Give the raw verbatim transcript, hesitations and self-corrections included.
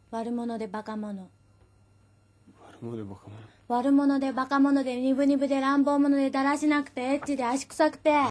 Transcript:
悪者でバカ者。 悪者でバカ者。 悪者でバカ者でニブニブで乱暴者でだらしなくてエッチで足臭くて。